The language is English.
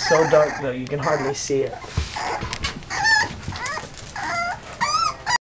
so dark though, you can hardly see it.